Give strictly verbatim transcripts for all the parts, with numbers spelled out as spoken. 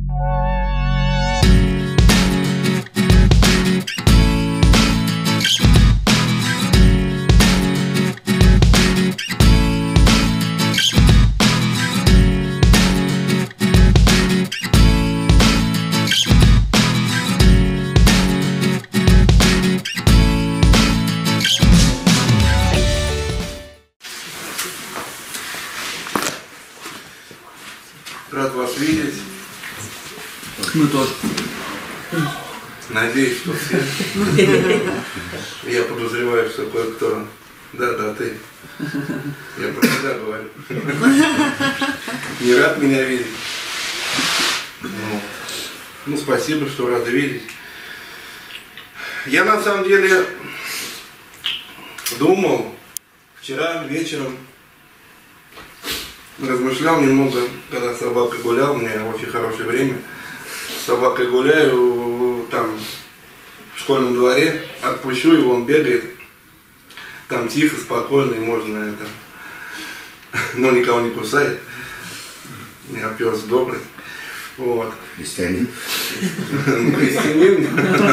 Рад вас видеть. Мы тоже. Надеюсь, что все. Я подозреваю, что кое-кто. Да, да, ты. Я про себя говорю. Не рад меня видеть. Ну, ну, спасибо, что рады видеть. Я на самом деле думал вчера вечером, размышлял немного, когда с собакой гулял, у меня очень хорошее время. С собакой гуляю, там, в школьном дворе, отпущу его, он бегает. Там тихо, спокойно, и можно это, но никого не кусает. Я пес добрый. Вот. Христианин. Христианин.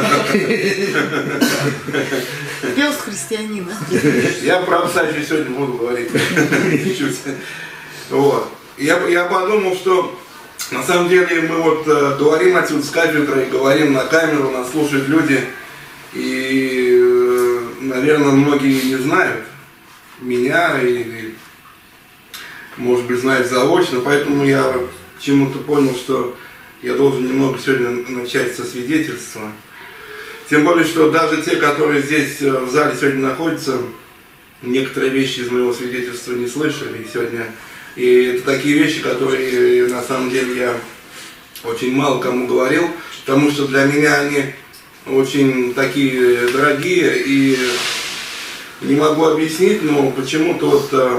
Пес христианина. Я про пса еще сегодня буду говорить. Чуть-чуть. Вот. Я, я подумал, что на самом деле мы вот э, говорим отсюда с кафедрой, говорим на камеру, нас слушают люди, и, э, наверное, многие не знают меня, и, может быть, знают заочно, поэтому я чему-то понял, что я должен немного сегодня начать со свидетельства. Тем более, что даже те, которые здесь в зале сегодня находятся, некоторые вещи из моего свидетельства не слышали, и сегодня... И это такие вещи, которые на самом деле я очень мало кому говорил, потому что для меня они очень такие дорогие, и не могу объяснить, но почему-то вот э,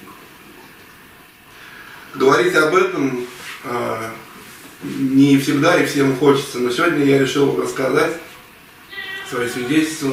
говорить об этом э, не всегда и всем хочется. Но сегодня я решил рассказать свое свидетельство,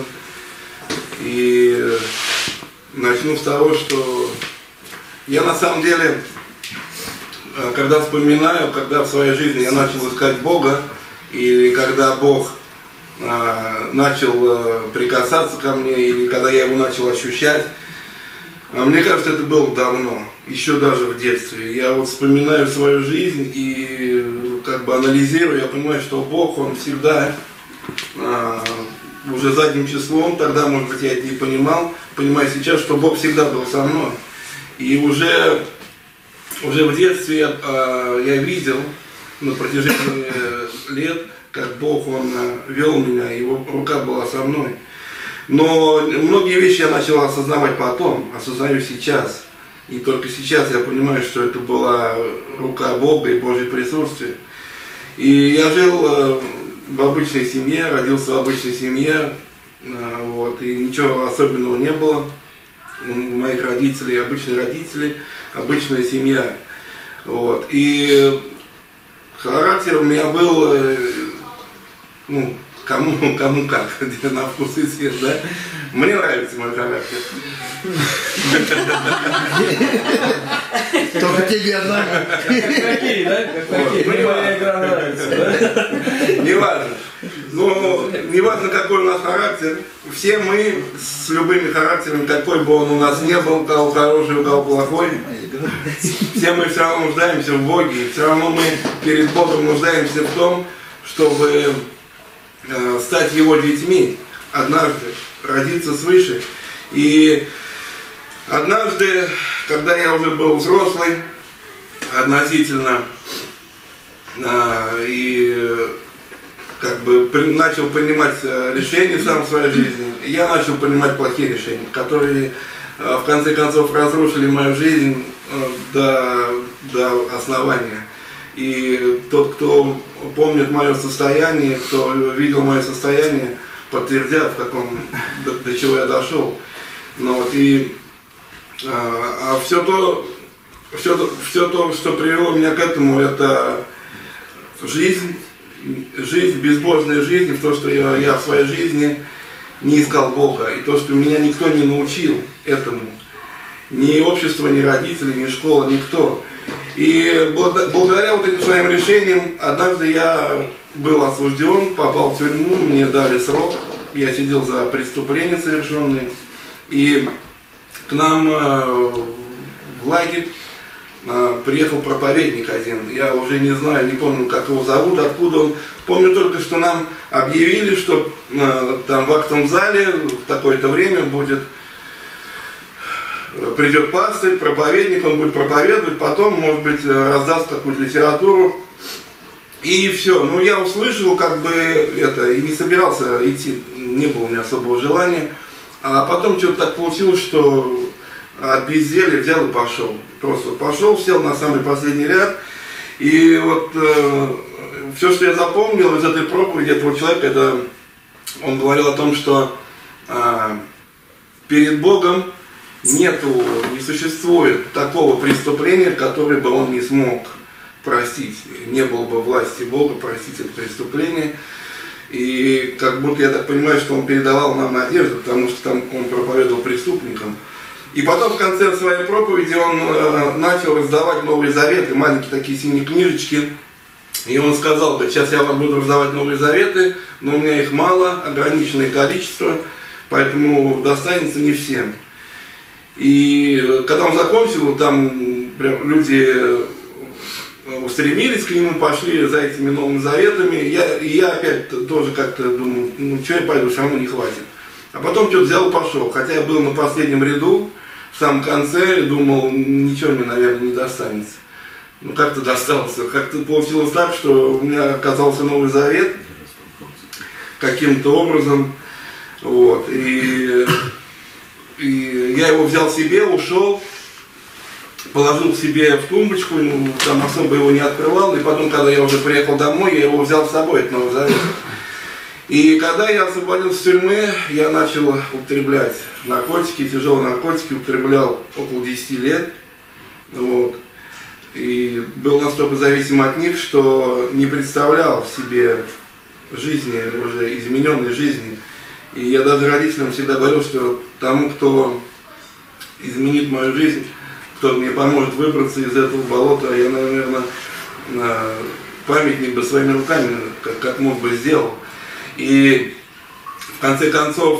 и начну с того, что я на самом деле, когда вспоминаю, когда в своей жизни я начал искать Бога, или когда Бог э, начал э, прикасаться ко мне, или когда я его начал ощущать, э, мне кажется, это было давно, еще даже в детстве. Я вот вспоминаю свою жизнь и э, как бы анализирую, я понимаю, что Бог, Он всегда, э, уже задним числом, тогда, может быть, я это не понимал, понимаю сейчас, что Бог всегда был со мной. И уже, уже в детстве я, э, я видел на протяжении лет, как Бог, Он вел меня, Его рука была со мной. Но многие вещи я начал осознавать потом, осознаю сейчас. И только сейчас я понимаю, что это была рука Бога и Божье присутствие. И я жил э, в обычной семье, родился в обычной семье, э, вот, и ничего особенного не было. У моих родителей обычные родители, обычная семья. Вот. И характер у меня был, ну, кому, кому как, на вкус и цвет, да? Мне нравится мой характер. Только тебе одна. Какие, да? Какие? Мне моя игра нравится, да? Не важно. Ну, не важно, какой у нас характер. Все мы с любыми характерами, какой бы он у нас не был, у кого хороший, у кого плохой, все мы все равно нуждаемся в Боге. И все равно мы перед Богом нуждаемся в том, чтобы э, стать Его детьми однажды, родиться свыше. И однажды, когда я уже был взрослый, относительно, э, и как бы начал принимать решения сам в своей жизни, я начал принимать плохие решения, которые в конце концов разрушили мою жизнь до, до основания. И тот, кто помнит мое состояние, кто видел мое состояние, подтвердят, в каком, до, до чего я дошел. Но вот и, а, а все то, все, все то, что привело меня к этому, это жизнь, жизнь, безбожная жизнь, в то, что я, я в своей жизни не искал Бога, и то, что меня никто не научил этому, ни общество, ни родители, ни школа, никто. И благодаря вот этим своим решениям, однажды я был осужден, попал в тюрьму, мне дали срок, я сидел за преступления совершенные, и к нам в лагерь приехал проповедник один, я уже не знаю, не помню, как его зовут, откуда он. Помню только, что нам объявили, что там в актовом зале в такое-то время будет, придет пастырь, проповедник, он будет проповедовать, потом, может быть, раздаст какую-то литературу. И все. Ну, я услышал, как бы, это, и не собирался идти, не было у меня особого желания. А потом что-то так получилось, что от безделья взял и пошел. Просто пошел, сел на самый последний ряд. И вот э, все, что я запомнил из этой проповеди этого человека, это он говорил о том, что э, перед Богом нету, не существует такого преступления, которое бы он не смог простить. Не было бы власти Бога простить это преступление. И как будто я так понимаю, что он передавал нам надежду, потому что там он проповедовал преступникам. И потом в конце своей проповеди он э, начал раздавать Новые Заветы, маленькие такие синие книжечки. И он сказал, да, сейчас я вам буду раздавать Новые Заветы, но у меня их мало, ограниченное количество, поэтому достанется не всем. И когда он закончил, там прям люди устремились к нему, пошли за этими Новыми Заветами. Я, и я опять тоже как-то думаю, ну что я пойду, все равно не хватит. А потом что-то взял и пошел. Хотя я был на последнем ряду, в самом конце, думал, ничего мне, наверное, не достанется. Ну как-то достался. Как-то получилось так, что у меня оказался Новый Завет каким-то образом. Вот. И, и я его взял себе, ушел, положил себе в тумбочку, ну, там особо его не открывал. И потом, когда я уже приехал домой, я его взял с собой, этот Новый Завет. И когда я освободился с тюрьмы, я начал употреблять наркотики, тяжелые наркотики, употреблял около десяти лет. Вот. И был настолько зависим от них, что не представлял себе жизни, уже измененной жизни. И я даже родителям всегда говорил, что тому, кто изменит мою жизнь, кто мне поможет выбраться из этого болота, я, наверное, памятник бы своими руками, как, как мог бы, сделал. И в конце концов,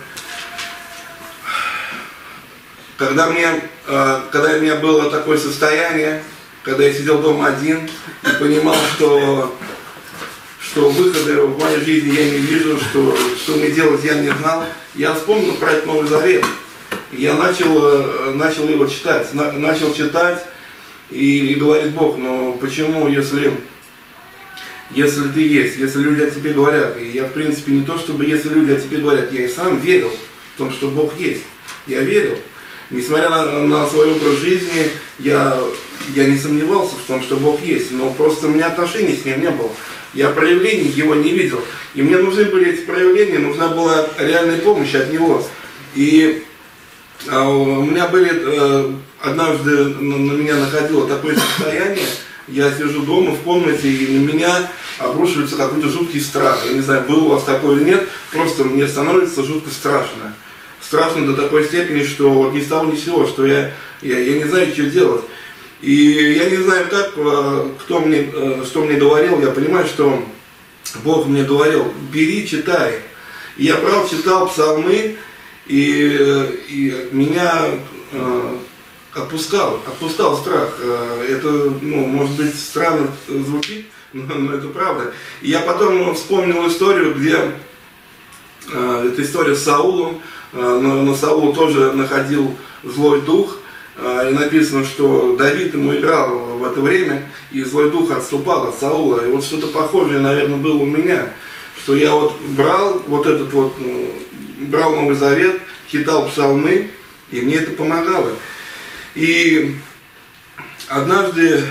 когда, мне, когда у меня было такое состояние, когда я сидел дома один и понимал, что, что выхода в моей жизни я не вижу, что, что мне делать я не знал, я вспомнил про этот Новый Завет. Я начал, начал его читать, начал читать и, и говорит Бог, но почему, если... Если ты есть, если люди о тебе говорят, и я в принципе не то, чтобы если люди о тебе говорят, я и сам верил в том, что Бог есть, я верил. Несмотря на, на свой образ жизни, я, я не сомневался в том, что Бог есть, но просто у меня отношений с Ним не было. Я проявлений Его не видел, и мне нужны были эти проявления, нужна была реальная помощь от Него. И а, у меня были, а, однажды на, на меня находило такое состояние, я сижу дома в комнате, и на меня обрушивается какой-то жуткий страх. Я не знаю, было у вас такое или нет, просто мне становится жутко страшно. Страшно до такой степени, что вот ни с того ни с сего, что я, я, я не знаю, что делать. И я не знаю, как, кто мне, что мне говорил, я понимаю, что Бог мне говорил, бери, читай. И я, правда, читал псалмы, и, и меня... Отпускал, отпускал страх. Это, ну, может быть, странно звучит, но, но это правда. И я потом вспомнил историю, где э, это история с Саулом, э, но, но Саул тоже находил злой дух, э, и написано, что Давид ему играл в это время, и злой дух отступал от Саула. И вот что-то похожее, наверное, было у меня, что я вот брал вот этот вот, брал Новый Завет, читал псалмы, и мне это помогало. И однажды,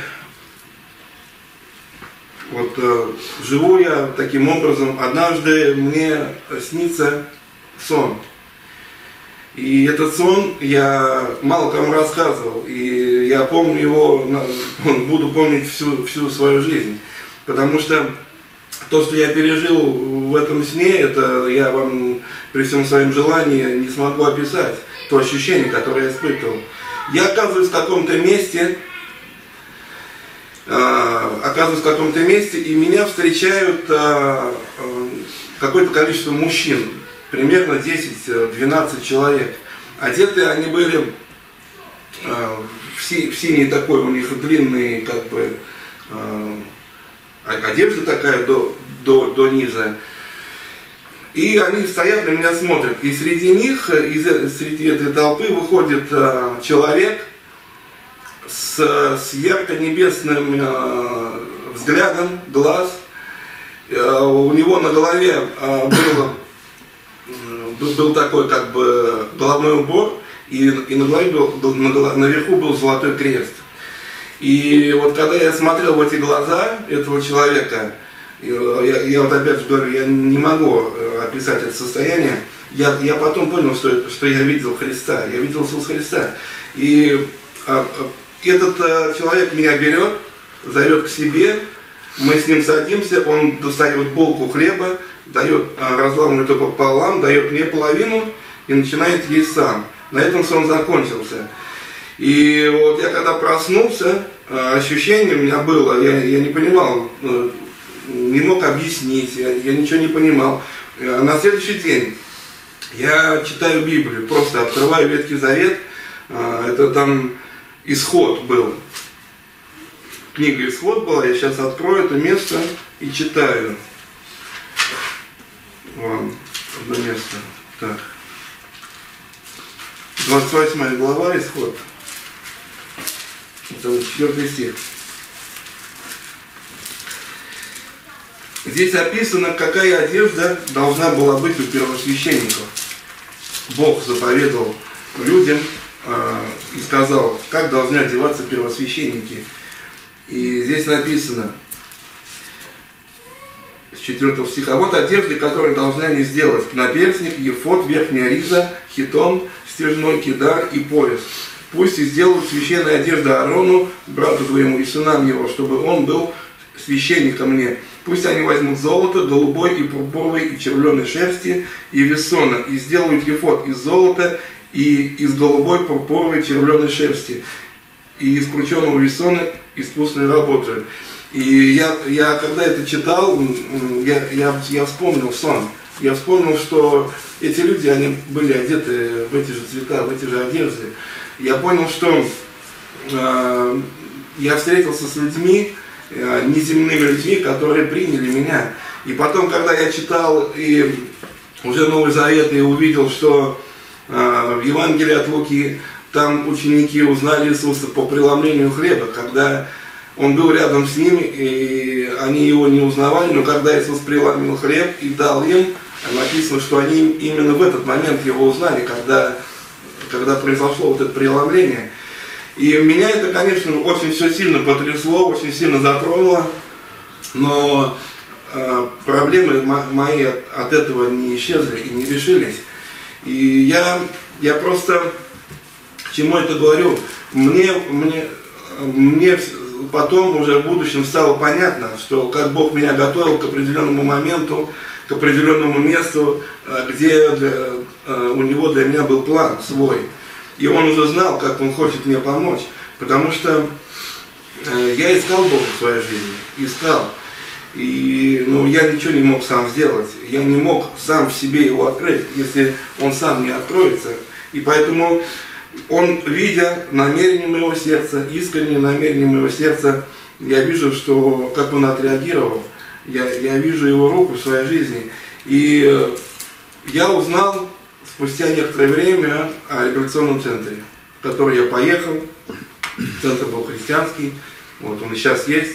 вот э, живу я таким образом, однажды мне снится сон. И этот сон я мало кому рассказывал, и я помню его, буду помнить всю, всю свою жизнь. Потому что то, что я пережил в этом сне, это я вам при всем своем желании не смогу описать. То ощущение, которое я испытывал. Я оказываюсь в каком-то месте, оказываюсь в каком-то месте, и меня встречают какое-то количество мужчин, примерно десять-двенадцать человек. Одеты они были в синий такой, у них длинный, как бы, одежда такая до, до, до низа. И они стоят на меня, смотрят. И среди них, из, среди этой толпы выходит человек с, с ярко-небесным э, взглядом, глаз. Э, у него на голове э, было, был, был такой как бы головной убор, и, и на голове был, был, на, наверху был золотой крест. И вот когда я смотрел в эти глаза этого человека, я, я вот опять же говорю, я не могу описать это состояние, я, я потом понял, что, что я видел Христа, я видел Иисуса Христа. И а, этот а, человек меня берет, зовет к себе, мы с ним садимся, он достает булку хлеба, дает, а, разламывает его пополам, дает мне половину и начинает есть сам. На этом сон закончился. И вот я когда проснулся, ощущение у меня было, я, я не понимал, не мог объяснить, я, я ничего не понимал. На следующий день я читаю Библию, просто открываю Ветхий Завет, это там Исход был. Книга Исход была, я сейчас открою это место и читаю вам одно место. Так. двадцать восьмая глава, Исход. Это четвёртый стих. Здесь описано, какая одежда должна была быть у первосвященников. Бог заповедовал людям э, и сказал, как должны одеваться первосвященники. И здесь написано, с четвёртого стиха, вот одежды, которые должны они сделать: наперстник, ефод, верхняя риза, хитон, стяжной кидар и пояс. Пусть и сделают священную одежду Аарону, брату твоему и сынам его, чтобы он был священником мне. Пусть они возьмут золото, голубой и пурпуровой и червленой шерсти и весона, и сделают ефод из золота и из голубой, пурпуровой, червленой шерсти, и из крученого весона искусной работы. И я, я когда это читал, я, я, я вспомнил сон. Я вспомнил, что эти люди, они были одеты в эти же цвета, в эти же одежды. Я понял, что э, я встретился с людьми, э, неземными людьми, которые приняли меня. И потом, когда я читал и уже Новый Завет, и увидел, что э, в Евангелии от Луки там ученики узнали Иисуса по преломлению хлеба, когда Он был рядом с ними, и они Его не узнавали, но когда Иисус преломил хлеб и дал им, написано, что они именно в этот момент Его узнали, когда, когда произошло вот это преломление. И меня это, конечно, очень все сильно потрясло, очень сильно затронуло, но э, проблемы мои от, от этого не исчезли и не решились. И я, я просто, к чему это говорю, мне, мне, мне потом уже в будущем стало понятно, что как Бог меня готовил к определенному моменту, к определенному месту, где для, у Него для меня был план свой. И Он уже знал, как Он хочет мне помочь, потому что я искал Бога в своей жизни, искал. И ну, я ничего не мог сам сделать, я не мог сам в себе Его открыть, если Он сам не откроется. И поэтому Он, видя намерение моего сердца, искреннее намерение моего сердца, я вижу, что как Он отреагировал, я, я вижу Его руку в своей жизни. И я узнал спустя некоторое время о революционном центре, в который я поехал. Центр был христианский, вот он и сейчас есть.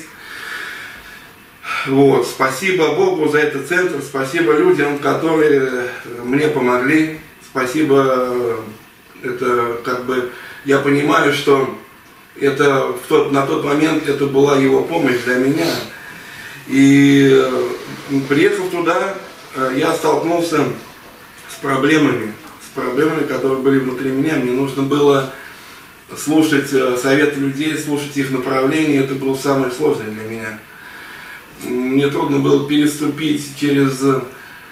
Вот, спасибо Богу за этот центр, спасибо людям, которые мне помогли, спасибо, это как бы, я понимаю, что это в тот, на тот момент это была Его помощь для меня. И приехав туда, я столкнулся с проблемами, с проблемами, которые были внутри меня. Мне нужно было слушать советы людей, слушать их направления. Это было самое сложное для меня. Мне трудно было переступить через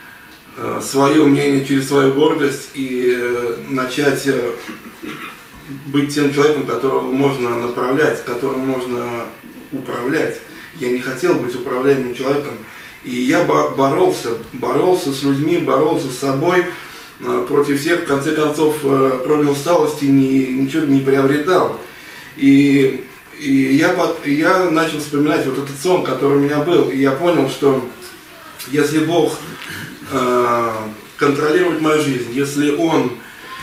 свое мнение, через свою гордость и начать быть тем человеком, которого можно направлять, которым можно управлять. Я не хотел быть управляемым человеком. И я боролся, боролся с людьми, боролся с собой против всех, в конце концов, кроме усталости ни, ничего не приобретал. И, и я, я начал вспоминать вот этот сон, который у меня был, и я понял, что если Бог э, контролирует мою жизнь, если Он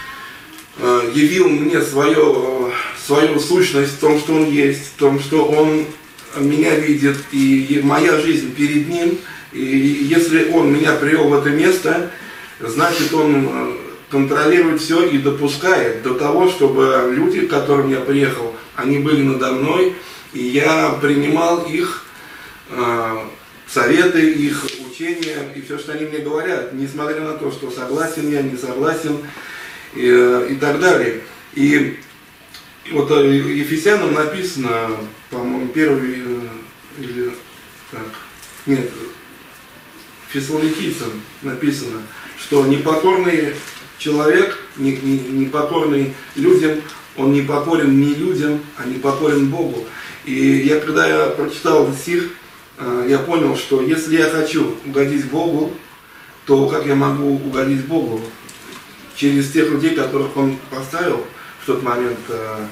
э, явил мне свое, свою сущность в том, что Он есть, в том, что Он меня видит, и моя жизнь перед Ним, и если Он меня привел в это место, значит, Он контролирует все и допускает до того, чтобы люди, к которым я приехал, они были надо мной, и я принимал их э, советы, их учения, и все, что они мне говорят, несмотря на то, что согласен я, не согласен, и, и так далее. И, и вот Ефесянам написано, по-моему, первый, или, так, нет, Фессалоникийцам написано, что непокорный человек, непокорный людям, он не покорен не людям, а не покорен Богу. И я, когда я прочитал этот стих, я понял, что если я хочу угодить Богу, то как я могу угодить Богу? Через тех людей, которых Он поставил в тот момент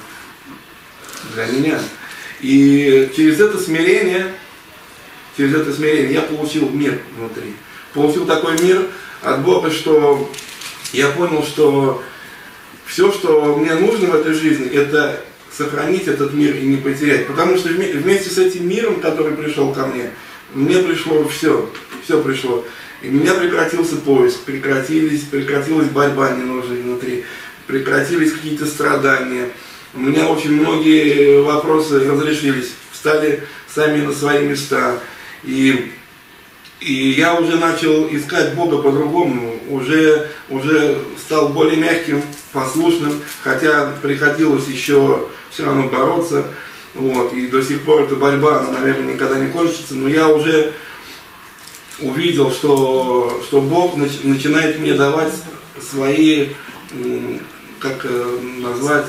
для меня. И через это смирение, через это смирение я получил мир внутри. Получил такой мир от Бога, что я понял, что все, что мне нужно в этой жизни, это сохранить этот мир и не потерять. Потому что вместе с этим миром, который пришел ко мне, мне пришло все, все пришло. И у меня прекратился поиск, прекратились, прекратилась борьба ненужная внутри, прекратились какие-то страдания. У меня очень многие вопросы разрешились, встали сами на свои места. И, и я уже начал искать Бога по-другому, уже, уже стал более мягким, послушным, хотя приходилось еще все равно бороться. Вот, и до сих пор эта борьба, она, наверное, никогда не кончится, но я уже увидел, что, что Бог нач, начинает мне давать свои, как назвать,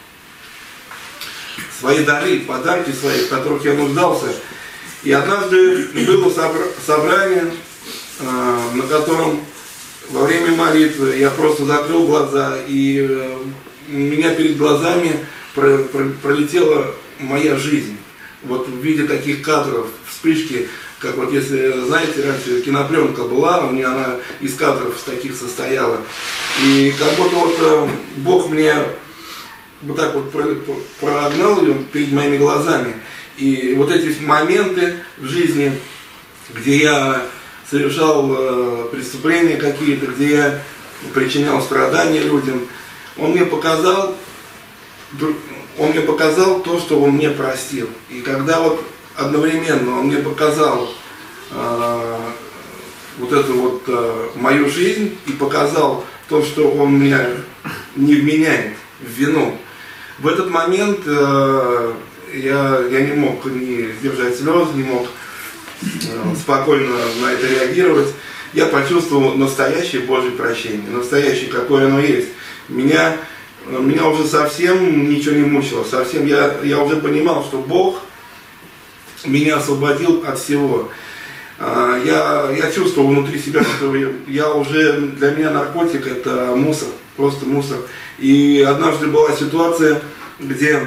свои дары, подарки свои, в которых я нуждался. И однажды было собрание, на котором во время молитвы я просто закрыл глаза, и у меня перед глазами пролетела моя жизнь. Вот в виде таких кадров, вспышки, как вот если, знаете, раньше кинопленка была, у меня она из кадров таких состояла. И как будто вот Бог мне вот так вот прогнал ее перед моими глазами. И вот эти моменты в жизни, где я совершал э, преступления какие-то, где я причинял страдания людям, Он мне показал, Он мне показал то, что Он мне простил. И когда вот одновременно Он мне показал э, вот эту вот э, мою жизнь и показал то, что Он меня не вменяет в вину, в этот момент э, я, я не мог не сдержать слез, не мог э, спокойно на это реагировать. Я почувствовал настоящее Божье прощение, настоящее, какое оно есть. Меня, меня уже совсем ничего не мучило, совсем я, я уже понимал, что Бог меня освободил от всего. Э, я, я чувствовал внутри себя, что я, я уже, для меня наркотик это мусор, просто мусор. И однажды была ситуация, где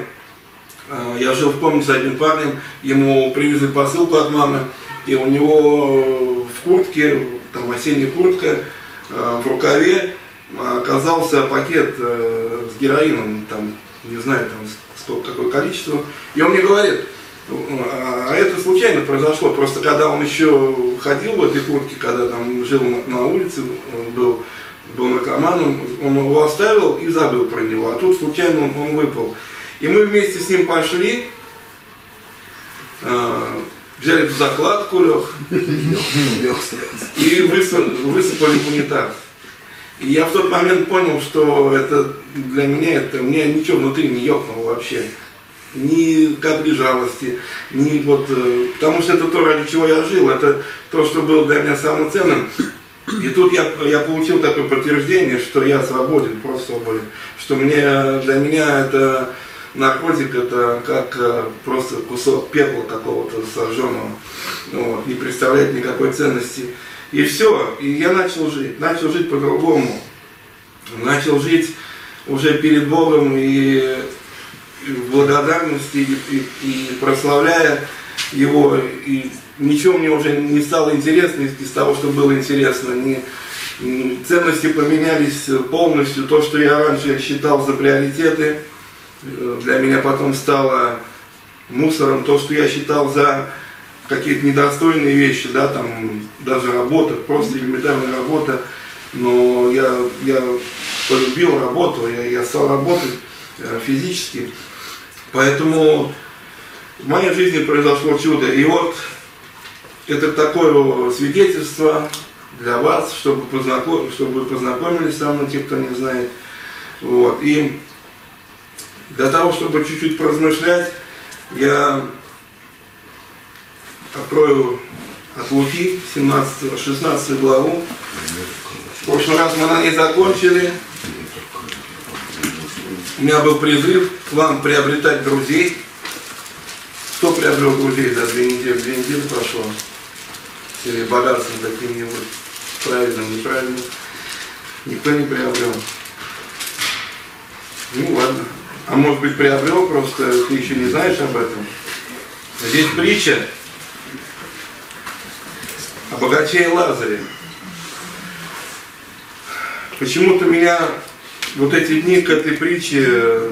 я жил в комнате с одним парнем, ему привезли посылку от мамы, и у него в куртке, там осенняя куртка, в рукаве оказался пакет с героином, там, не знаю, там сколько, какое количество. И он мне говорит, а это случайно произошло, просто когда он еще ходил в этой куртке, когда там жил на улице, был, был наркоманом, он его оставил и забыл про него, а тут случайно он, он выпал. И мы вместе с ним пошли, э, взяли эту закладку, Лех, и высыпали, высыпали в унитаз. И я в тот момент понял, что это для меня, это, мне ничего внутри не ёкнуло вообще. Ни капли жалости, ни вот, э, потому что это то, ради чего я жил, это то, что было для меня самым ценным. И тут я, я получил такое подтверждение, что я свободен, просто свободен. Что мне, для меня это наркотик, это как просто кусок пепла какого-то сожженного. Вот, не представляет никакой ценности. И все, и я начал жить, начал жить по-другому. Начал жить уже перед Богом и в благодарности, и, и, и прославляя Его. И ничего мне уже не стало интересно из того, что было интересно. Не, ценности поменялись полностью. То, что я раньше считал за приоритеты, для меня потом стало мусором. То, что я считал за какие-то недостойные вещи, да, там даже работа, просто элементарная работа. Но я, я полюбил работу, я, я стал работать физически. Поэтому в моей жизни произошло чудо. И вот это такое свидетельство для вас, чтобы, познаком, чтобы вы познакомились со мной, те, кто не знает. Вот. И для того, чтобы чуть-чуть поразмышлять, я открою от Луки семнадцатую, шестнадцатую главу. В прошлый раз мы на ней закончили. У меня был призыв к вам приобретать друзей. Кто приобрел друзей за две недели? Две недели прошло. Или богатством каким-нибудь правильным, неправильным. Никто не приобрел. Ну ладно. А может быть приобрел, просто ты еще не знаешь об этом. Здесь притча о богаче и Лазаре. Почему-то меня вот эти дни к этой притче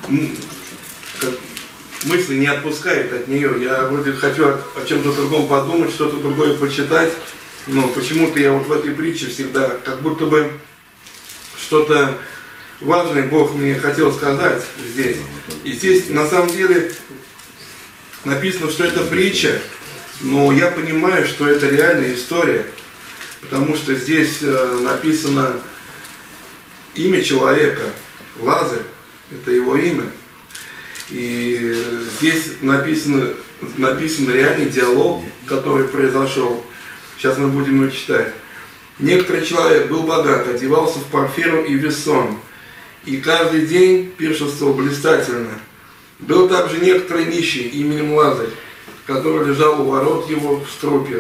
мысли не отпускает от нее. Я вроде хочу о, о чем-то другом подумать, что-то другое почитать, но почему-то я вот в этой притче всегда, как будто бы что-то важное Бог мне хотел сказать здесь. И здесь на самом деле написано, что это притча, но я понимаю, что это реальная история, потому что здесь написано имя человека, Лазарь, это его имя. И здесь написано, написан реальный диалог, который произошел. Сейчас мы будем его читать. Некоторый человек был богат, одевался в парфиру и вессон, и каждый день пиршествовал блистательно. Был также некоторый нищий именем Лазарь, который лежал у ворот его в струпьях,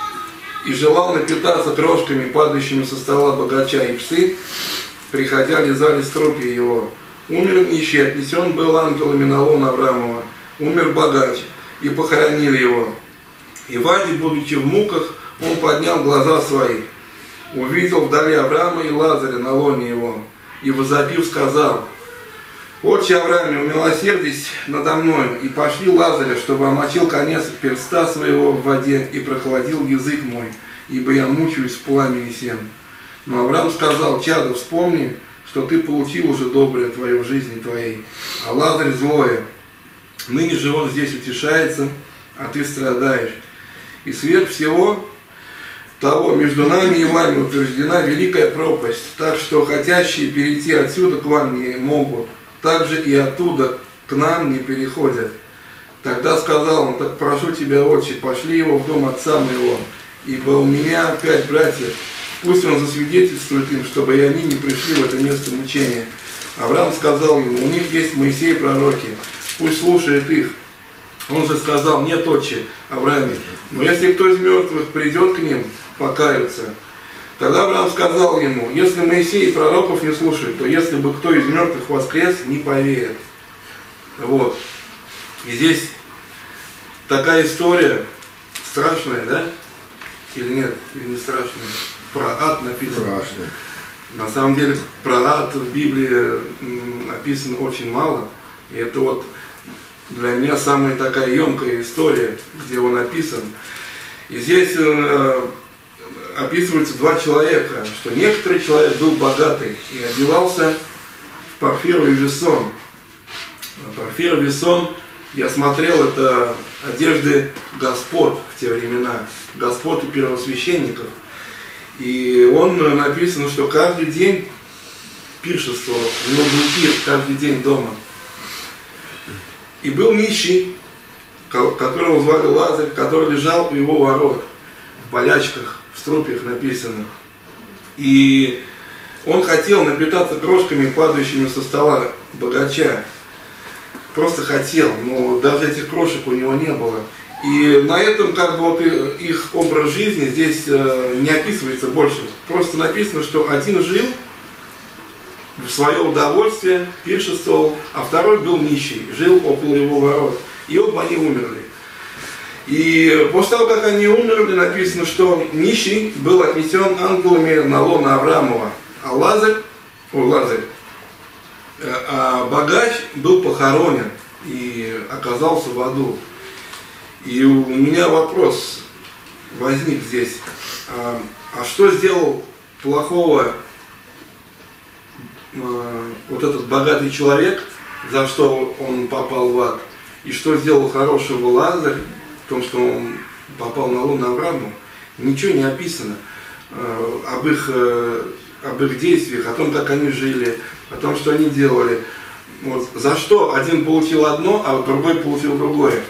и желал напитаться крошками, падающими со стола богача, и псы, приходя, лизали струпья его. Умер нищий, отнесен был ангелами на лон Авраамова. Умер богач, и похоронили его. И Ваде, будучи в муках, он поднял глаза свои, увидел вдали Авраама и Лазаря на лоне его, и возопив сказал: «Отче Аврааме, умилосердись надо мною, и пошли Лазаря, чтобы омочил конец перста своего в воде и прохладил язык мой, ибо я мучаюсь в пламени сем». Но Авраам сказал: «Чадо, вспомни, что ты получил уже доброе твое в жизни твоей, а Лазарь злое. Ныне же он здесь утешается, а ты страдаешь. И сверх всего того между нами и вами утверждена великая пропасть, так что хотящие перейти отсюда к вам не могут, так же и оттуда к нам не переходят». Тогда сказал он: «Так прошу тебя, отче, пошли его в дом отца моего, ибо у меня пять братьев. Пусть он засвидетельствует им, чтобы и они не пришли в это место мучения». Авраам сказал ему: «У них есть Моисей и пророки, пусть слушает их». Он же сказал: «Нет, отче Аврааме, но если кто из мертвых придет к ним, покаются». Тогда Авраам сказал ему: «Если Моисей и пророков не слушают, то если бы кто из мертвых воскрес, не поверит». Вот. И здесь такая история страшная, да? Или нет? Или не страшная? Про ад написано. Страшно. На самом деле про ад в Библии написано очень мало. И это вот для меня самая такая емкая история, где он описан. И здесь э, описываются два человека, что некоторый человек был богатый и одевался в парфиру и вессон. Парфир и вессон, я смотрел, это одежды господ в те времена, господ и первосвященников. И он написано, что каждый день пиршествовал, у него был пир каждый день дома. И был нищий, которого звали Лазарь, который лежал у его ворот, в болячках, в струпьях написано. И он хотел напитаться крошками, падающими со стола богача. Просто хотел, но даже этих крошек у него не было. И на этом как бы вот их образ жизни здесь не описывается больше. Просто написано, что один жил в свое удовольствие, пиршествовал, а второй был нищий, жил около его ворот. И оба они умерли. И после того, как они умерли, написано, что нищий был отнесен ангелами на лоно Авраамова, а Лазарь, о, Лазарь, а богач был похоронен и оказался в аду. И у меня вопрос возник здесь. А, а что сделал плохого а, вот этот богатый человек, за что он попал в ад? И что сделал хорошего Лазарь в том, что он попал на лоно Аврааму? Ничего не описано а, об их, а, об их действиях, о том, как они жили, о том, что они делали. Вот. За что один получил одно, а другой получил другое.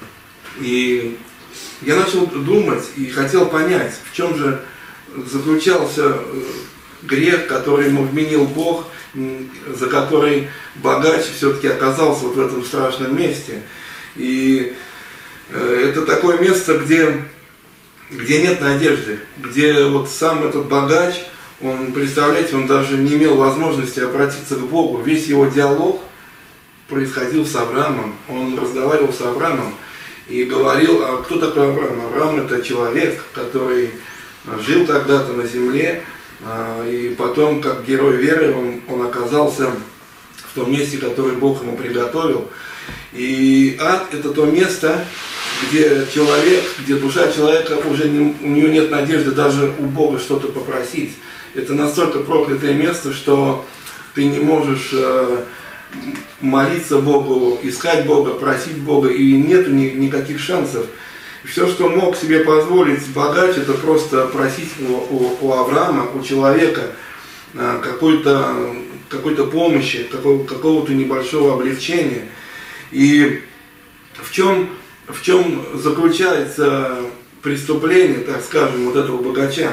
И я начал думать и хотел понять, в чем же заключался грех, который ему вменил Бог, за который богач все-таки оказался вот в этом страшном месте. И это такое место, где, где нет надежды, где вот сам этот богач, он, представляете, он даже не имел возможности обратиться к Богу. Весь его диалог происходил с Авраамом, он разговаривал с Авраамом и говорил, а кто такой Авраам? Авраам это человек, который жил когда-то на земле, и потом, как герой веры, он, он оказался в том месте, которое Бог ему приготовил. И ад это то место, где человек, где душа человека уже не, у нее нет надежды даже у Бога что-то попросить. Это настолько проклятое место, что ты не можешь э, молиться Богу, искать Бога, просить Бога, и нету ни, никаких шансов. Все, что мог себе позволить богач, это просто просить у, у, у Авраама, у человека э, какой-то какой-то помощи, какого, какого-то небольшого облегчения. И в чем, в чем заключается преступление, так скажем, вот этого богача?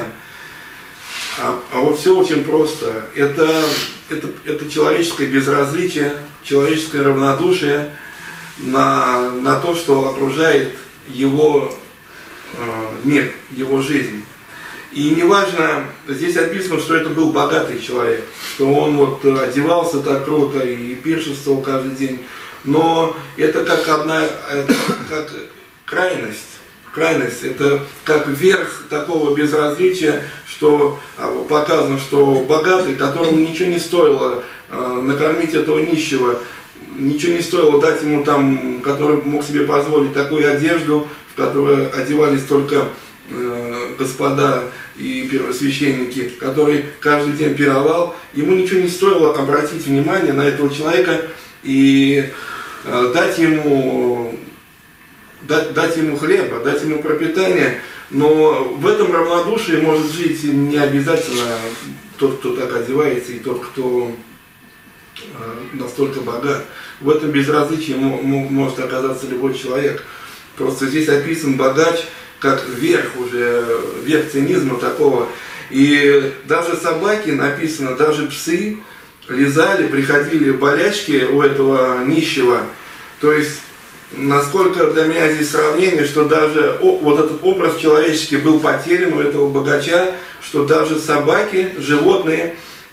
А, а вот все очень просто. Это, это, это человеческое безразличие, человеческое равнодушие на, на то, что окружает его э, мир, его жизнь. И неважно, здесь описано, что это был богатый человек, что он вот одевался так круто и пиршествовал каждый день. Но это как одна, это как крайность. Крайность, это как верх такого безразличия, что показано, что богатый, которому ничего не стоило э, накормить этого нищего, ничего не стоило дать ему там, который мог себе позволить такую одежду, в которую одевались только э, господа и первосвященники, который каждый день пировал, ему ничего не стоило обратить внимание на этого человека и э, дать ему Дать, дать ему хлеба, дать ему пропитание, но в этом равнодушии может жить не обязательно тот, кто так одевается, и тот, кто э, настолько богат. В этом безразличии может оказаться любой человек. Просто здесь описан богач как верх уже, верх цинизма такого. И даже собаки, написано, даже псы лизали, приходили болячки у этого нищего. То есть насколько для меня здесь сравнение, что даже о, вот этот образ человеческий был потерян у этого богача, что даже собаки, животные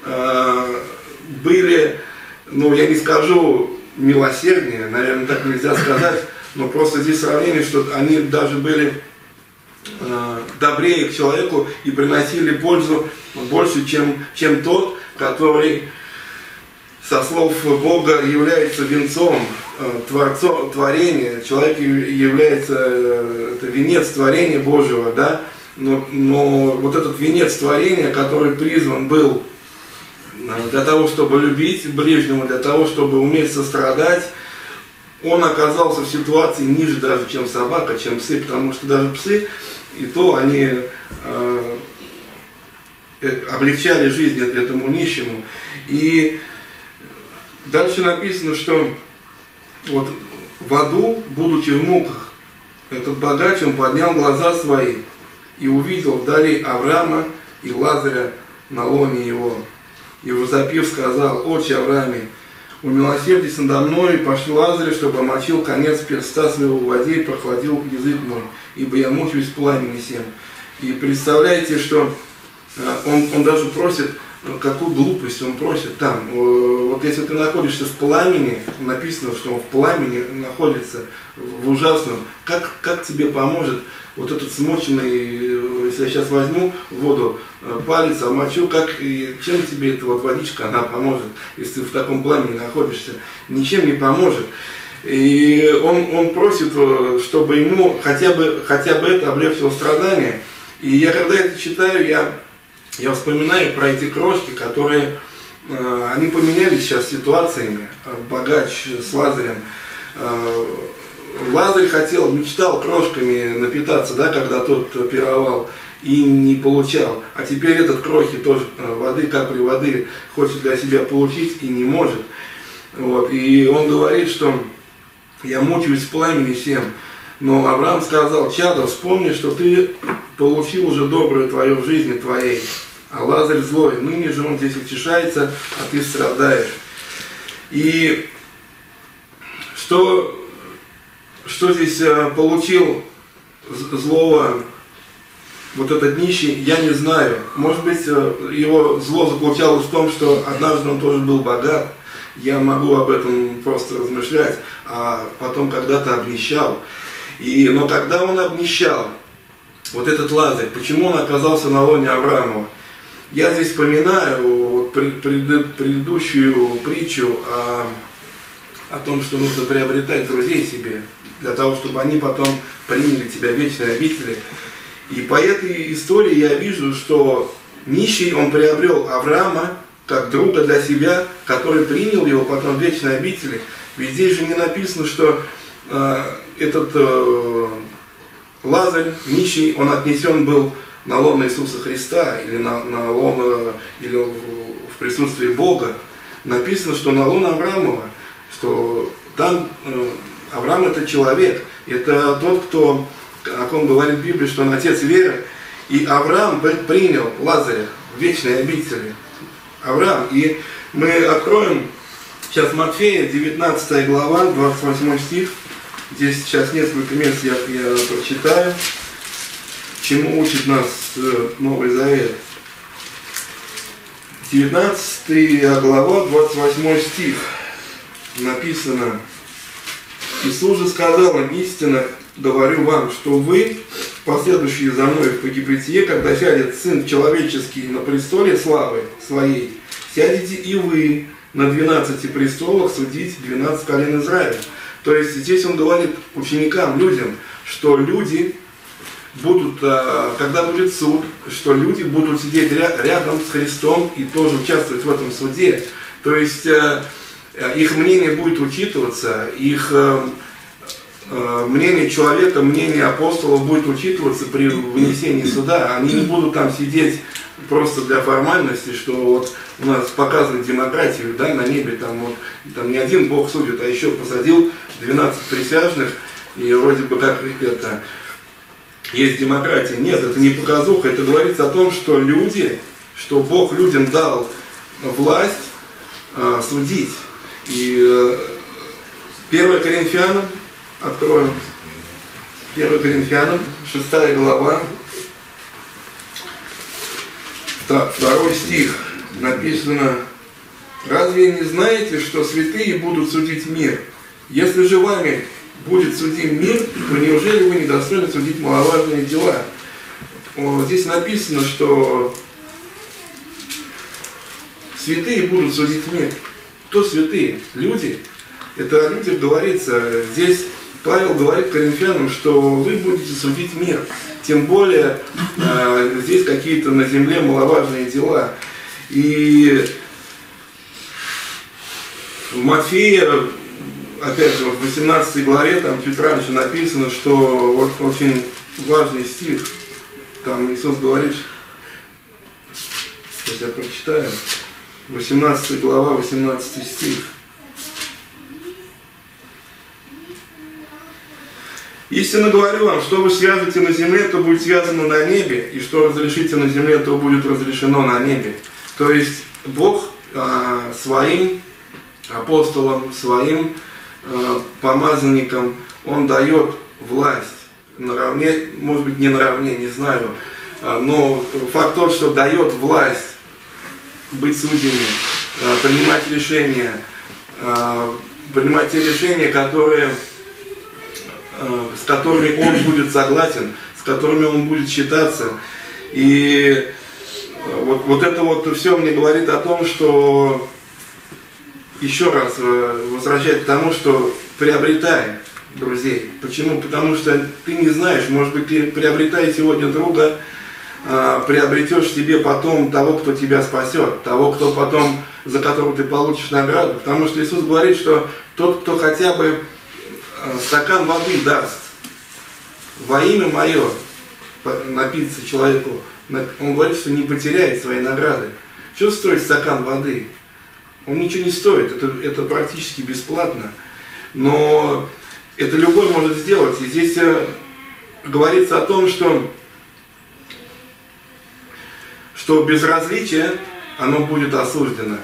э, были, ну я не скажу милосерднее, наверное, так нельзя сказать, но просто здесь сравнение, что они даже были э, добрее к человеку и приносили пользу больше, чем, чем тот, который со слов Бога является венцом, творцом, творения. Человек является это венец творения Божьего, да? Но, но вот этот венец творения, который призван был для того, чтобы любить ближнего, для того, чтобы уметь сострадать, он оказался в ситуации ниже даже, чем собака, чем псы, потому что даже псы, и то они э, облегчали жизнь этому нищему. И дальше написано, что вот в аду, будучи в муках, этот богач, он поднял глаза свои и увидел вдали Авраама и Лазаря, на лоне его. И возопив, сказал: «Отче Аврааме, умилосердись надо мной, пошли Лазаря, чтобы омочил конец перста своего в воде и прохладил язык мой, ибо я мучаюсь в пламени сем». И представляете, что он, он даже просит, какую глупость он просит там. Вот если ты находишься в пламени, написано, что он в пламени находится, в ужасном, как, как тебе поможет вот этот смоченный, если я сейчас возьму воду, палец, омочу, как, и чем тебе эта вот водичка, она поможет, если ты в таком пламени находишься? Ничем не поможет. И он, он просит, чтобы ему хотя бы, хотя бы это облегчило страдания. И я когда это читаю, я, я вспоминаю про эти крошки, которые, э, они поменялись сейчас ситуациями. Богач с Лазарем. Э, Лазарь хотел, мечтал крошками напитаться, да, когда тот пировал, и не получал. А теперь этот крохи тоже воды, капли воды хочет для себя получить и не может. Вот. И он говорит, что я мучаюсь в пламени всем. Но Авраам сказал: чадо, вспомни, что ты получил уже доброе твое в жизни твоей, а Лазарь злой, ныне же он здесь утешается, а ты страдаешь. И что, что здесь получил злого вот этот нищий, я не знаю. Может быть, его зло заключалось в том, что однажды он тоже был богат. Я могу об этом просто размышлять, а потом когда-то обнищал. И, но когда он обнищал, вот этот Лазарь, почему он оказался на лоне Авраамова? Я здесь вспоминаю вот, пред, пред, предыдущую притчу о, о том, что нужно приобретать друзей себе, для того, чтобы они потом приняли тебя в вечной обители. И по этой истории я вижу, что нищий, он приобрел Авраама как друга для себя, который принял его потом в вечной обители. Ведь здесь же не написано, что э, этот э, Лазарь, нищий, он отнесен был на лоно Иисуса Христа или на, на лоно, или в, в присутствии Бога. Написано, что на лоно Авраамова, что там э, Авраам это человек, это тот, кто, о ком говорит Библия, что он отец веры. И Авраам принял Лазаря в вечной обители. Авраам. И мы откроем сейчас Матфея, девятнадцатая глава, двадцать восьмой стих. Здесь сейчас несколько мест я, я прочитаю, чему учит нас Новый Завет. девятнадцатая глава, двадцать восьмой стих. Написано: Иисус же сказал им: истинно говорю вам, что вы, последующие за мной в погибытие, когда сядет Сын Человеческий на престоле славы своей, сядете и вы на двенадцати престолах судить двенадцать колен Израиля. То есть здесь он говорит ученикам, людям, что люди будут, когда будет суд, что люди будут сидеть рядом с Христом и тоже участвовать в этом суде. То есть их мнение будет учитываться, их мнение человека, мнение апостолов будет учитываться при вынесении суда. Они не будут там сидеть просто для формальности, что вот у нас показывают демократию, да, на небе там, вот, там не один Бог судит, а еще посадил двенадцать присяжных, и вроде бы как это есть демократия. Нет, это не показуха, это говорится о том, что люди, что Бог людям дал власть а, судить. И а, первое Коринфянам, откроем, первое Коринфянам, шестая глава, второй стих, написано: разве не знаете, что святые будут судить мир? Если же вами будет судим мир, то неужели вы не достойны судить маловажные дела? Вот здесь написано, что святые будут судить мир. Кто святые? Люди. Это о людях говорится. Здесь Павел говорит коринфянам, что вы будете судить мир. Тем более э, здесь какие-то на земле маловажные дела. И в Матфея, опять же, в восемнадцатой главе, там чуть раньше написано, что вот очень важный стих. Там Иисус говорит, сейчас я прочитаю, восемнадцатая глава, восемнадцатый стих. Истинно говорю вам, что вы свяжете на земле, то будет связано на небе, и что разрешите на земле, то будет разрешено на небе. То есть Бог э, своим апостолам, своим э, помазанникам, Он дает власть наравне, может быть не наравне, не знаю, э, но факт тот, что дает власть быть судьями, э, принимать решения, э, принимать те решения, которые с которыми он будет согласен, с которыми он будет считаться. И вот, вот это вот все мне говорит о том, что еще раз возвращать к тому, что приобретай друзей. Почему? Потому что ты не знаешь, может быть, ты приобретай сегодня друга, приобретешь себе потом того, кто тебя спасет, того, кто потом, за которого ты получишь награду. Потому что Иисус говорит, что тот, кто хотя бы стакан воды даст во имя мое напиться человеку, он говорит, что не потеряет своей награды. Что стоит стакан воды? Он ничего не стоит, это, это практически бесплатно. Но это любой может сделать. И здесь говорится о том, что, что безразличие, оно будет осуждено.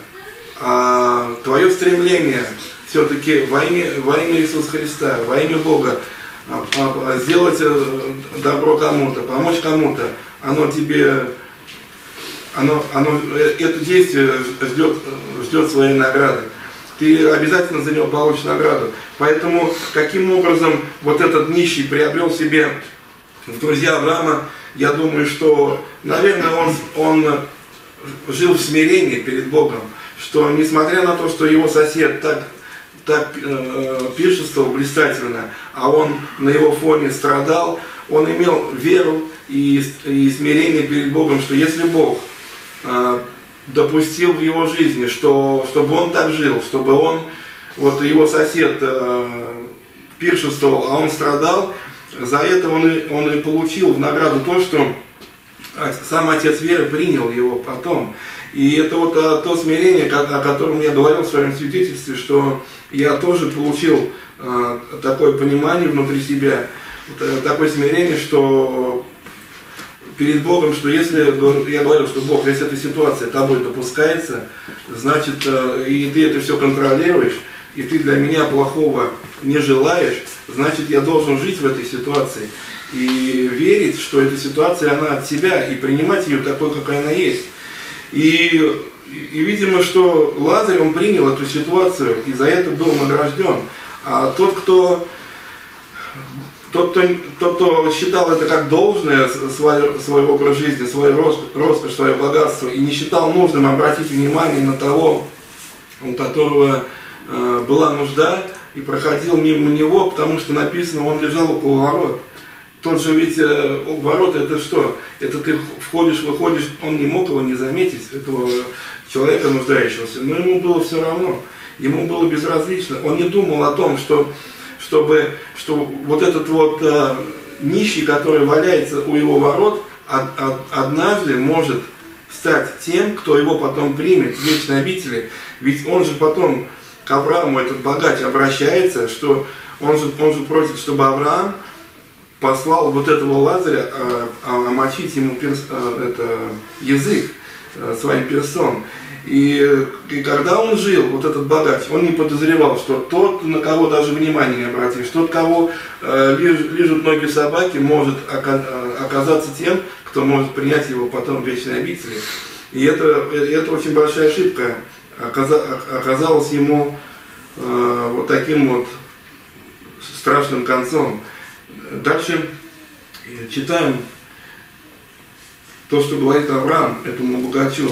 А твое стремление все-таки во имя, во имя Иисуса Христа, во имя Бога, сделать добро кому-то, помочь кому-то, оно тебе, оно, оно, это действие ждет, ждет своей награды. Ты обязательно за него получишь награду. Поэтому каким образом вот этот нищий приобрел себе в друзья Авраама, я думаю, что, наверное, он, он жил в смирении перед Богом, что несмотря на то, что его сосед так так э, пиршествовал блистательно, а он на его фоне страдал, он имел веру и, и смирение перед Богом, что если Бог э, допустил в его жизни, что, чтобы он так жил, чтобы он, вот его сосед э, пиршествовал, а он страдал, за это он и, он и получил в награду то, что сам Отец Веры принял его потом. И это вот а, то смирение, о котором я говорил в своем свидетельстве, что я тоже получил а, такое понимание внутри себя, вот, а, такое смирение, что перед Богом, что если, я говорил, что Бог, если эта ситуация тобой допускается, значит, а, и ты это все контролируешь, и ты для меня плохого не желаешь, значит, я должен жить в этой ситуации и верить, что эта ситуация, она от себя, и принимать ее такой, какая она есть. И, и видимо, что Лазарь, он принял эту ситуацию, и за это был награжден. А тот, кто, тот, кто, тот, кто считал это как должное, свой, свой образ жизни, свой роскошь, свое богатство, и не считал нужным обратить внимание на того, у которого э, была нужда, и проходил мимо него, потому что написано, он лежал около ворот. Тот же ведь э, ворота, это что? Это ты входишь, выходишь, он не мог его не заметить, этого человека нуждающегося, но ему было все равно, ему было безразлично. Он не думал о том, что, чтобы, что вот этот вот э, нищий, который валяется у его ворот, од, од, однажды может стать тем, кто его потом примет в вечной обители. Ведь он же потом к Аврааму, этот богач, обращается, что он же, он же просит, чтобы Авраам послал вот этого Лазаря а, а, омочить ему перс, а, это, язык а, своим перстом. И, и когда он жил, вот этот богач, он не подозревал, что тот, на кого даже внимания не обратишь, тот, кого а, лиж, лижут ноги собаки, может ока, а, оказаться тем, кто может принять его потом в вечной обители. И это, это очень большая ошибка оказа, оказалась ему а, вот таким вот страшным концом. Дальше читаем то, что говорит Авраам этому богачу.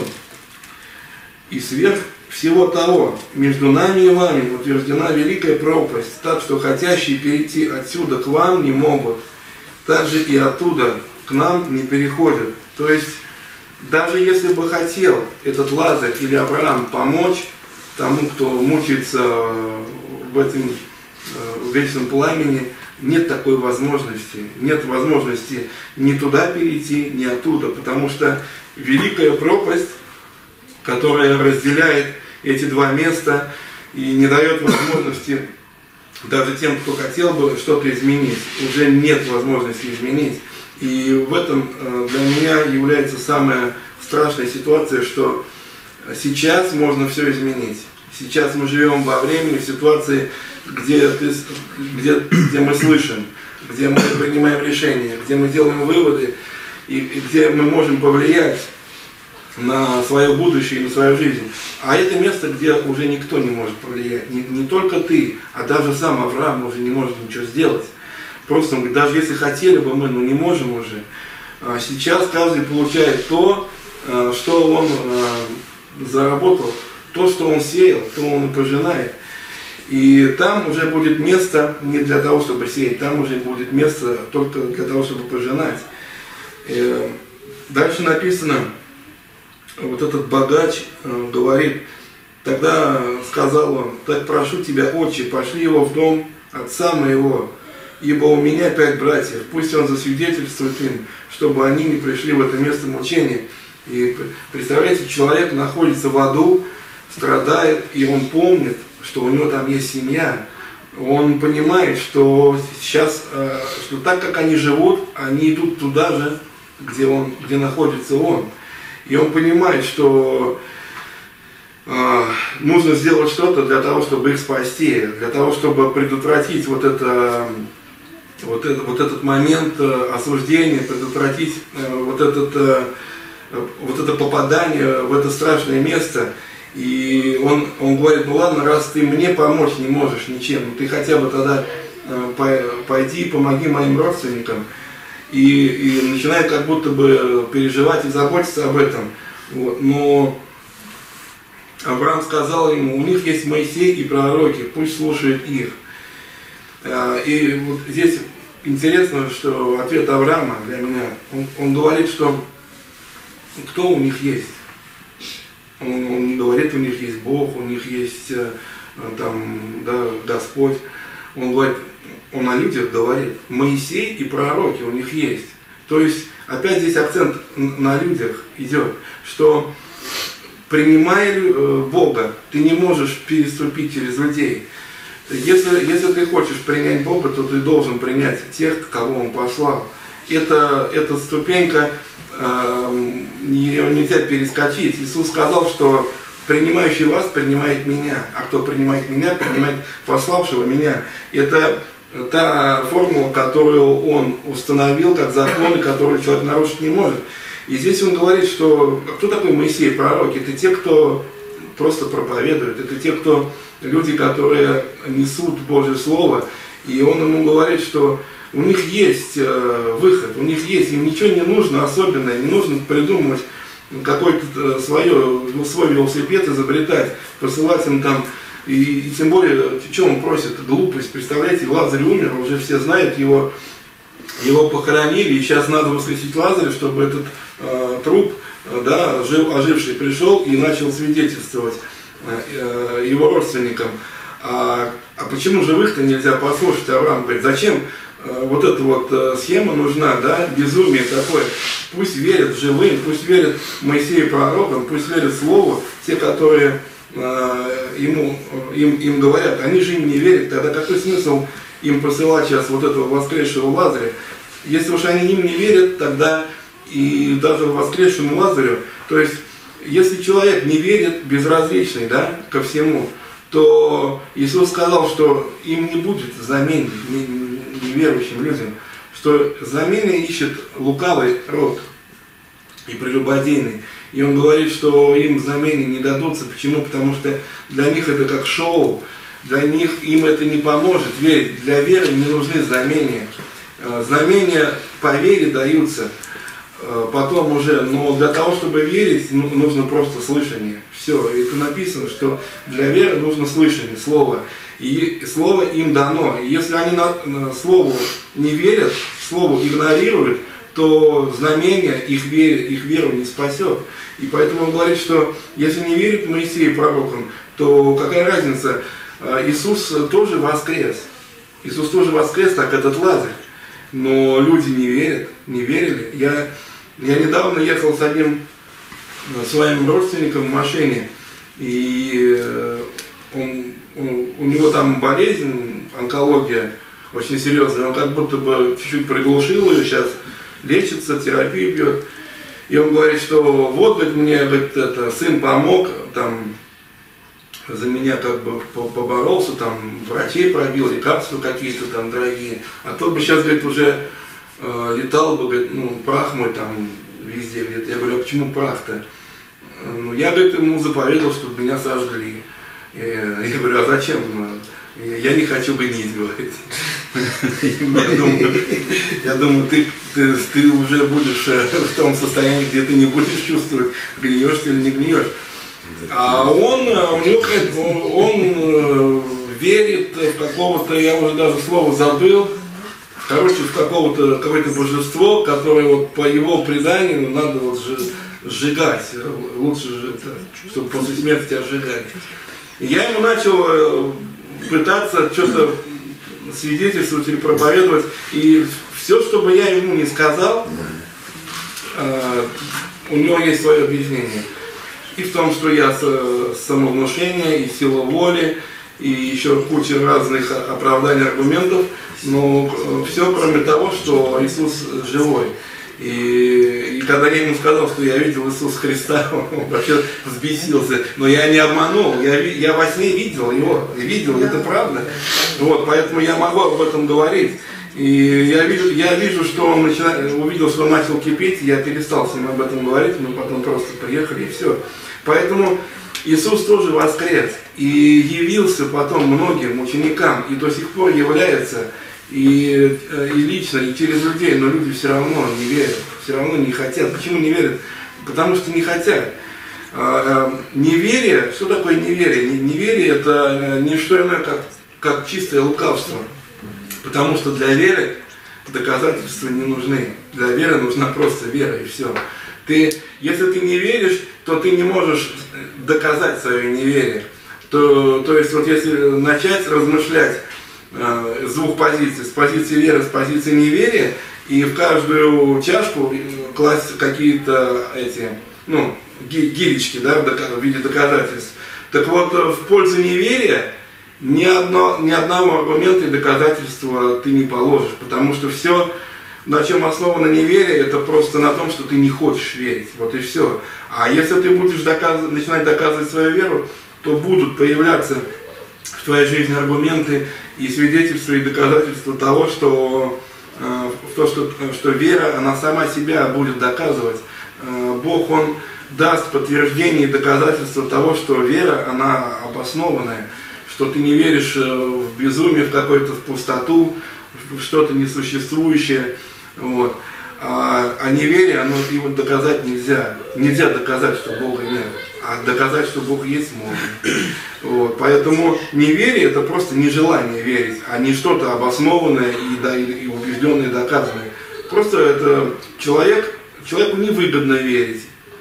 И сверх всего того, между нами и вами утверждена великая пропасть, так что хотящие перейти отсюда к вам не могут, также и оттуда к нам не переходят. То есть, даже если бы хотел этот Лазарь или Авраам помочь тому, кто мучается в этом в вечном пламени, нет такой возможности, нет возможности ни туда перейти, ни оттуда, потому что великая пропасть, которая разделяет эти два места и не дает возможности даже тем, кто хотел бы что-то изменить, уже нет возможности изменить. И в этом для меня является самая страшная ситуация, что сейчас можно все изменить. Сейчас мы живем во времени, в ситуации, где, где, где мы слышим, где мы принимаем решения, где мы делаем выводы, и, и где мы можем повлиять на свое будущее и на свою жизнь. А это место, где уже никто не может повлиять. Не, не только ты, а даже сам Авраам уже не может ничего сделать. Просто он говорит, даже если хотели бы мы, но не можем уже. А сейчас каждый получает то, что он заработал, то, что он сеял, то он и пожинает. И там уже будет место не для того, чтобы сеять, там уже будет место только для того, чтобы пожинать. И дальше написано, вот этот богач говорит, тогда сказал он, так прошу тебя, отче, пошли его в дом отца моего, ибо у меня пять братьев, пусть он засвидетельствует им, чтобы они не пришли в это место мучения. И представляете, человек находится в аду, страдает, и он помнит, что у него там есть семья. Он понимает, что сейчас, что так как они живут, они идут туда же, где, он, где находится он. И он понимает, что э, нужно сделать что-то для того, чтобы их спасти, для того, чтобы предотвратить вот, это, вот, это, вот этот момент осуждения, предотвратить э, вот, этот, э, вот это попадание в это страшное место. И он, он говорит, ну ладно, раз ты мне помочь не можешь ничем, ты хотя бы тогда э, пойди и помоги моим родственникам. И, и начинает как будто бы переживать и заботиться об этом. Вот. Но Авраам сказал ему, у них есть Моисей и пророки, пусть слушают их. И вот здесь интересно, что ответ Авраама для меня, он, он говорит, что кто у них есть. Он, он не говорит, у них есть Бог, у них есть там, да, Господь. Он говорит, он о людях говорит, Моисей и пророки у них есть. То есть, опять здесь акцент на людях идет, что принимая Бога, ты не можешь переступить через людей. Если, если ты хочешь принять Бога, то ты должен принять тех, кого Он послал. Это, эта ступенька, э, ее нельзя перескочить. Иисус сказал, что принимающий вас принимает меня, а кто принимает меня, принимает пославшего меня. Это та формула, которую он установил как закон, и которую человек нарушить не может. И здесь он говорит, что кто такой Моисей, пророки? Это те, кто просто проповедует, это те, кто люди, которые несут Божье Слово. И он ему говорит, что у них есть выход, у них есть, им ничего не нужно особенное, не нужно придумывать какой-то свое, свой велосипед изобретать, посылать им там. И, и тем более, что он просит? Глупость. Представляете, Лазарь умер, уже все знают, его, его похоронили, и сейчас надо воскресить Лазаря, чтобы этот э, труп, э, да, жив, оживший, пришел и начал свидетельствовать э, э, его родственникам. А, а почему живых-то нельзя послушать? Авраам говорит, зачем э, вот эта вот э, схема нужна, да, безумие такое. Пусть верят живым, пусть верят Моисею пророкам, пусть верят Слову, те, которые Ему, им, им говорят, они же им не верят, тогда какой смысл им посылать сейчас вот этого воскресшего Лазаря? Если уж они им не верят, тогда и даже воскресшему Лазарю, то есть если человек не верит, безразличный, да, ко всему, то Иисус сказал, что им не будет замены, неверующим людям, что замены ищет лукавый род и прелюбодейный. И он говорит, что им знамения не дадутся. Почему? Потому что для них это как шоу. Для них им это не поможет верить. Для веры не нужны знамения. Знамения по вере даются потом уже. Но для того, чтобы верить, нужно просто слышание. Все. Это написано, что для веры нужно слышание, слово. И слово им дано. И если они на, на слову не верят, слову игнорируют, то знамение их, вере, их веру не спасет. И поэтому он говорит, что если не верит Моисею пророкам, то какая разница? Иисус тоже воскрес. Иисус тоже воскрес, так этот Лазарь. Но люди не верят, не верили. Я, я недавно ехал с одним своим родственником в машине, и он, он, у него там болезнь онкология очень серьезная, он как будто бы чуть-чуть приглушил ее, сейчас лечится, терапию пьет. И он говорит, что вот, говорит, мне, говорит, это, сын помог, там, за меня как бы поборолся, там, врачей пробил, лекарства какие-то там дорогие. А тот бы сейчас, говорит, уже э, летал бы, говорит, ну, прах мой там везде где-то. Я говорю, а почему прах-то? Ну, я, говорит, ему заповедовал, чтобы меня сожгли. Я, я говорю, а зачем? Я не хочу гнить, говорит. Я думаю, я думаю ты, ты, ты уже будешь в том состоянии, где ты не будешь чувствовать, гниешь ты или не гниешь. А он, у него, он верит в какого-то, я уже даже слово забыл, короче, в какого-то, какое-то божество, которое вот по его преданию надо вот сжигать, лучше же это, чтобы после смерти тебя сжигать. И я ему начал пытаться что-то свидетельствовать или проповедовать, и все, что бы я ему не сказал, у него есть свое объяснение. И в том, что я самовнушение, и сила воли, и еще куча разных оправданий, аргументов, но все кроме того, что Иисус живой. И, и когда я ему сказал, что я видел Иисуса Христа, он вообще взбесился. Но я не обманул, я, я во сне видел его, видел, это правда. Вот, поэтому я могу об этом говорить. И я вижу, я вижу, что он начинает, увидел, что он начал кипеть, я перестал с ним об этом говорить, мы потом просто приехали и все. Поэтому Иисус тоже воскрес и явился потом многим ученикам и до сих пор является. И, и лично, и через людей, но люди все равно не верят, все равно не хотят. Почему не верят? Потому что не хотят. Неверие, что такое неверие? Неверие это не что иное, как, как чистое лукавство. Потому что для веры доказательства не нужны. Для веры нужна просто вера и все. Ты, если ты не веришь, то ты не можешь доказать свое неверие. То, то есть вот если начать размышлять с двух позиций, с позиции веры, с позиции неверия, и в каждую чашку класть какие-то эти, ну, гиречки, да, в виде доказательств. Так вот, в пользу неверия ни, одно, ни одного аргумента и доказательства ты не положишь, потому что все, на чем основано неверие, это просто на том, что ты не хочешь верить, вот и все. А если ты будешь доказывать, начинать доказывать свою веру, то будут появляться в твоей жизни аргументы и свидетельства, и доказательства того, что, э, то, что, что вера, она сама себя будет доказывать. Э, Бог, Он даст подтверждение и доказательства того, что вера, она обоснованная, что ты не веришь в безумие, в какую-то в пустоту, в что-то несуществующее. Вот. А, а неверие, оно его доказать нельзя. Нельзя доказать, что Бога нет. А доказать, что Бог есть, можно. Вот. Поэтому неверие это просто нежелание верить, а не что-то обоснованное и, да, и убежденное, и доказанное. Просто это человек, человеку невыгодно верить.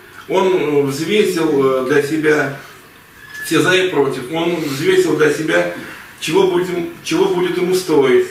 Он взвесил для себя все за и против. Он взвесил для себя, чего будет, чего будет ему стоить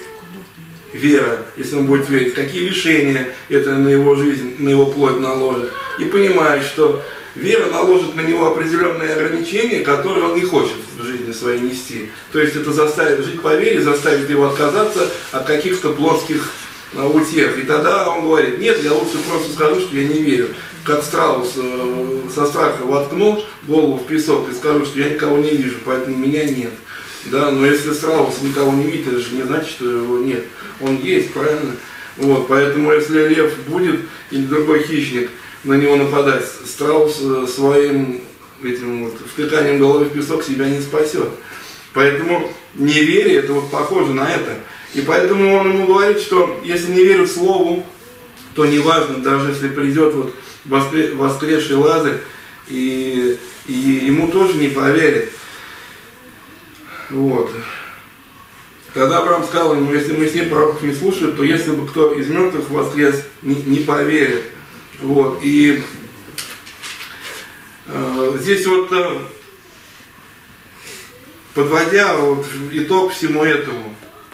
вера, если он будет верить, какие лишения это на его жизнь, на его плоть наложит. И понимает, что вера наложит на него определенные ограничения, которые он не хочет в жизни своей нести. То есть это заставит жить по вере, заставит его отказаться от каких-то плотских утех. И тогда он говорит, нет, я лучше просто скажу, что я не верю. Как страус со страха воткнул голову в песок и скажу, что я никого не вижу, поэтому меня нет. Да, но если страус никого не видит, это же не значит, что его нет. Он есть, правильно? Вот, поэтому если лев будет или другой хищник на него нападать, страус своим этим вот, втыканием головы в песок себя не спасет. Поэтому неверие, это вот похоже на это. И поэтому он ему говорит, что если не верят слову, то неважно, даже если придет вот воскресший Лазарь, и, и ему тоже не поверят. Вот. Тогда Авраам сказал ему, если Моисей пророков не слушает, то если бы кто из мертвых воскрес, не, не поверит. Вот. И э, здесь вот, э, подводя вот итог всему этому,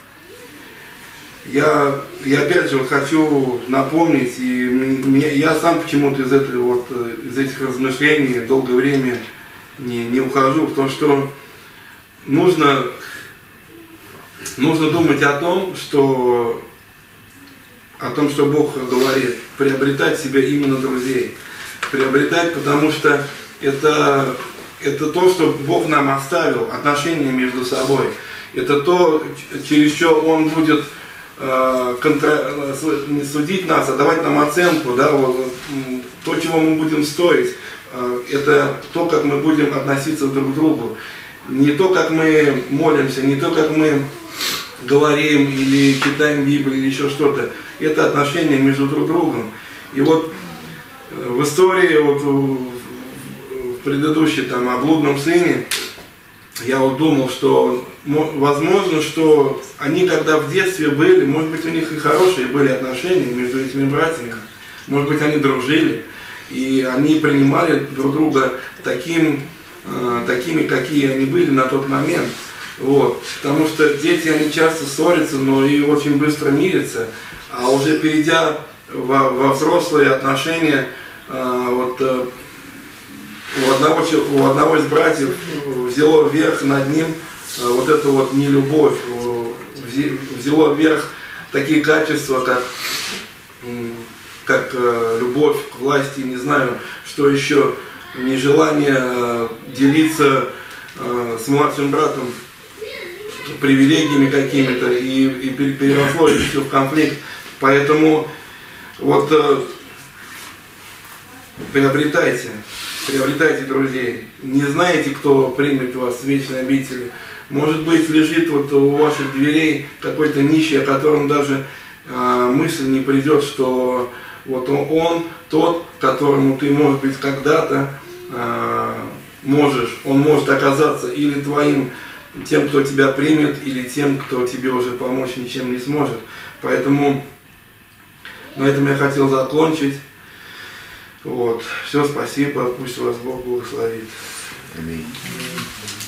я, я опять же вот хочу напомнить, и меня, я сам почему-то из, этой, вот, из этих размышлений долгое время не, не ухожу, в том, что нужно нужно думать о том, что о том, что Бог говорит, приобретать себе именно друзей. Приобретать, потому что это, это то, что Бог нам оставил, отношения между собой. Это то, через что Он будет э, контр... не судить нас, а давать нам оценку, да, вот, то, чего мы будем стоить. Э, это то, как мы будем относиться друг к другу. Не то, как мы молимся, не то, как мы говорим или читаем Библию или еще что-то. Это отношения между друг другом. И вот в истории, вот в предыдущей там о блудном сыне, я вот думал, что возможно, что они когда в детстве были, может быть, у них и хорошие были отношения между этими братьями, может быть, они дружили, и они принимали друг друга таким, э, такими, какие они были на тот момент. Вот. Потому что дети, они часто ссорятся, но и очень быстро мирятся, а уже перейдя во, во взрослые отношения, э, вот, э, у, одного, у одного из братьев взяло вверх над ним э, вот это вот нелюбовь, взяло вверх такие качества, как, как э, любовь к власти, не знаю, что еще, нежелание э, делиться э, с младшим братом привилегиями какими-то, и, и переросло это все в конфликт. Поэтому вот э, приобретайте, приобретайте друзей. Не знаете, кто примет вас в вечной обители. Может быть, лежит вот у ваших дверей какой-то нищий, о котором даже э, мысль не придет, что вот он, он тот, которому ты, может быть, когда-то э, можешь, он может оказаться или твоим, тем, кто тебя примет, или тем, кто тебе уже помочь ничем не сможет. Поэтому на этом я хотел закончить. Вот. Все, спасибо, пусть вас Бог благословит. Аминь.